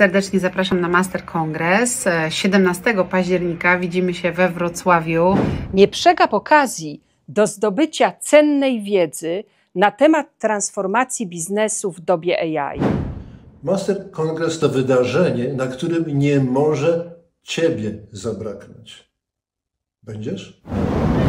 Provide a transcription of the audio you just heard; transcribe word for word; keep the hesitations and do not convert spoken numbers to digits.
serdecznie zapraszam na Master Kongres. siedemnastego października widzimy się we Wrocławiu. Nie przegap okazji do zdobycia cennej wiedzy na temat transformacji biznesu w dobie A I. Master Kongres to wydarzenie, na którym nie może Ciebie zabraknąć. Będziesz?